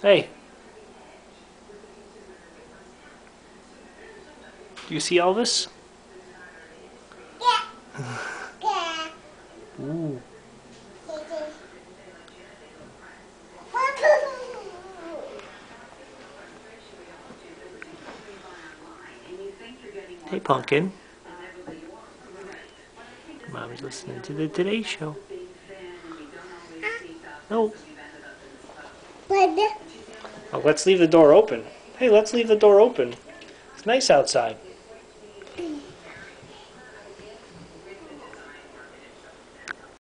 Hey. Do you see Elvis? Ooh. Hey, Pumpkin. Mommy's listening to the Today Show. No. Oh, let's leave the door open. Hey, let's leave the door open. It's nice outside.